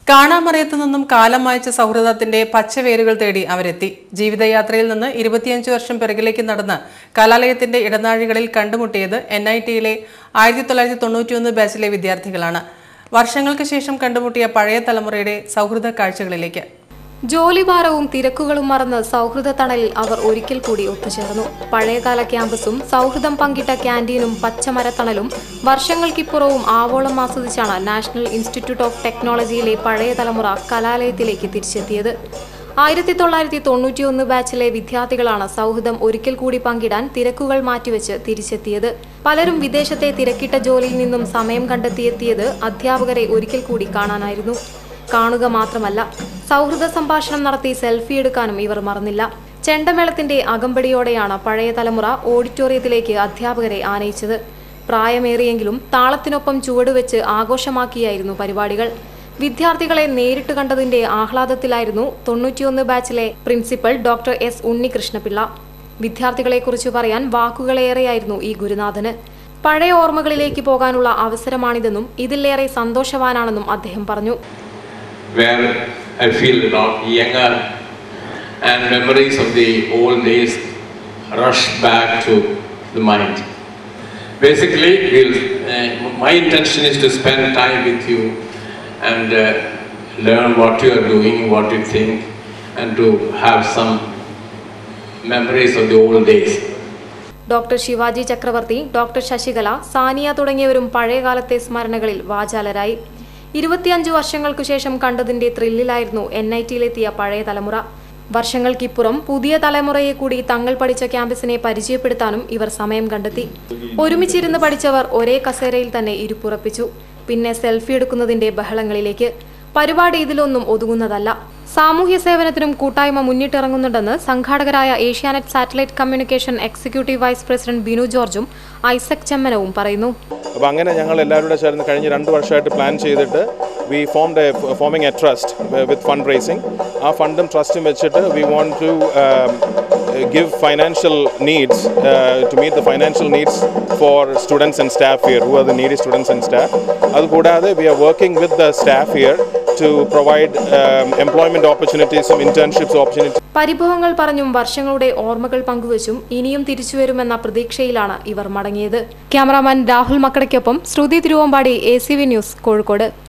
കാണാമറയത്തു നിന്നും കാലം മായ്ച്ച സൗഹൃദത്തിന്റെ പച്ചവേരുകൾ തേടി അവരെത്തി. ജീവിതയാത്രയിൽ നിന്ന് 25 വർഷം പിറകിലേക്ക് നടന്ന് കലാലയത്തിന്റെ ഇടനാഴികളിൽ കണ്ടുമുട്ടിയത് NITയിലെ 1991 ബാച്ചിലെ വിദ്യാർത്ഥികളാണ്. വർഷങ്ങൾക്ക് ശേഷം കണ്ടുമുട്ടിയ പഴയ തലമുറയുടെ സൗഹൃദ കാഴ്ചകളിലേക്ക്. ജോലിഭാരവും തിരക്കുകളും മറന്ന് സൗഹൃദ തണലിൽ അവർ ഒരിക്കൽ കൂടി ഒത്തുചേർന്നു. പഴയകാല ക്യാമ്പസും സൗഹൃദം പങ്കിട്ട ക്യാന്റീനും പച്ചമരത്തണലും വർഷങ്ങൾക്കിപ്പുറവും ആവോളം ആസ്വദിച്ചാണ് നാഷണൽ ഇൻസ്റ്റിറ്റ്യൂട്ട് ഓഫ് ടെക്നോളജിയിലെ പഴയ തലമുറ കലാലയത്തിലേക്ക് തിരിച്ചെത്തിയത്. 1991 ബാച്ചിലെ വിദ്യാർത്ഥികളാണ് സൗഹൃദം ഒരിക്കൽ കൂടി പങ്കിടാൻ തിരക്കുകൾ മാറ്റിവെച്ച് തിരിച്ചെത്തിയത്. പലരും വിദേശത്തെ തിരക്കിട്ട ജോലിയിൽ നിന്നും സമയം കണ്ടെത്തിയെത്തിയത് അധ്യാപകരെ ഒരിക്കൽ കൂടി കാണാനായിരുന്നു. കാണുക മാത്രമല്ല, സൗഹൃദ സംഭാഷണം നടത്തി സെൽഫി എടുക്കാനും ഇവർ മറന്നില്ല. ചെണ്ടമേളത്തിന്റെ അകമ്പടിയോടെയാണ് പഴയ തലമുറ ഓഡിറ്റോറിയത്തിലേക്ക് അധ്യാപകരെ ആനയിച്ചത്. പ്രായമേറിയെങ്കിലും താളത്തിനൊപ്പം ചുവടുവെച്ച് ആഘോഷമാക്കിയായിരുന്നു പരിപാടികൾ. വിദ്യാർത്ഥികളെ നേരിട്ട് കണ്ടതിന്റെ ആഹ്ലാദത്തിലായിരുന്നു 91 ബാച്ചിലെ പ്രിൻസിപ്പൽ ഡോക്ടർ S. ഉണ്ണികൃഷ്ണപിള്ള. വിദ്യാർത്ഥികളെക്കുറിച്ച് പറയാൻ വാക്കുകളേറെയായിരുന്നു ഈ ഗുരുനാഥന്. പഴയ ഓർമ്മകളിലേക്ക് പോകാനുള്ള അവസരമാണിതെന്നും ഇതിലേറെ സന്തോഷവാനാണെന്നും അദ്ദേഹം പറഞ്ഞു. Where I feel a lot younger and memories of the old days rush back to the mind. Basically, my intention is to spend time with you and learn what you are doing, what you think, and to have some memories of the old days. Doctor Shivaji Chakravarthy, doctor Sasikala, Sania തുടങ്ങിയവരും പഴയകാലത്തെ സ്മരണകളിൽ വാചാലരായി. 25 വർഷങ്ങൾക്കു ശേഷം കണ്ടതിന്റെ ത്രില്ലിലായിരുന്നു NITയിലെത്തിയ പഴയ തലമുറ. വർഷങ്ങൾക്കിപ്പുറം പുതിയ തലമുറയെ കൂടി തങ്ങൾ പഠിച്ച ക്യാമ്പസിനെ പരിചയപ്പെടുത്താനും ഇവർ സമയം കണ്ടെത്തി. ഒരുമിച്ചിരുന്ന് പഠിച്ചവർ ഒരേ കസേരയിൽ തന്നെ ഇരിപ്പുറപ്പിച്ചു. പിന്നെ സെൽഫി എടുക്കുന്നതിന്റെ ബഹളങ്ങളിലേക്ക്. പരിപാടി ഇതിലൊന്നും ഒതുങ്ങുന്നതല്ല. സാമൂഹ്യ സേവനത്തിനും കൂട്ടായ്മ മുന്നിട്ടിറങ്ങുന്നുണ്ടെന്ന് സംഘാടകരായ Asianet satellite communication executive vice president Binu ജോർജും ഐസക് ചെമ്മനവും പറയുന്നു. അപ്പോൾ അങ്ങനെ ഞങ്ങൾ എല്ലാവരും കൂടെ ചേർന്ന് കഴിഞ്ഞ 2 വർഷമായിട്ട് പ്ലാൻ ചെയ്തിട്ട് we formed a trust with fundraising. ആ ഫണ്ടും ട്രസ്റ്റും വെച്ചിട്ട് we want to give financial needs to meet the financial needs for students and staff here who are the needy students and staff. അതുകൂടാതെ we are working with the staff here to provide employment opportunities, some internships opportunities. പരിഭവങ്ങൾ പറഞ്ഞും വർഷങ്ങളുടെ ഓർമ്മകൾ പങ്കുവച്ചും ഇനിയും തിരിച്ചുവരുമെന്ന പ്രതീക്ഷയിലാണ് ഇവർ മടങ്ങിയത്. Cameraman Rahul മക്കടയ്ക്കൊപ്പം Shruthi Thiruvambady ACV news, Kozhikode.